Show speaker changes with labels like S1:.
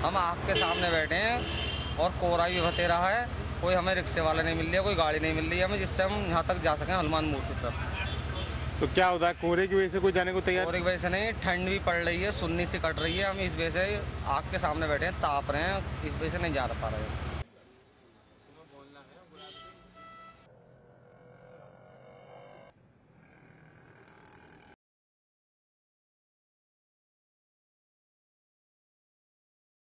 S1: हम आग के सामने बैठे हैं और कोहरा भी बते रहा है, कोई हमें रिक्शे वाला नहीं मिल रहा, कोई गाड़ी नहीं मिल रही है हमें, जिससे हम यहाँ तक जा सकें हनुमान मूर्ति तक।
S2: तो क्या होता है, कोहरे की वजह से कोई जाने को तैयार?
S1: कोहरे की वजह से नहीं, ठंड भी पड़ रही है, सुन्नी सी कट रही है, हम इस वजह से आग के सामने बैठे हैं, ताप रहे हैं, इस वजह से नहीं जा पा रहे हैं।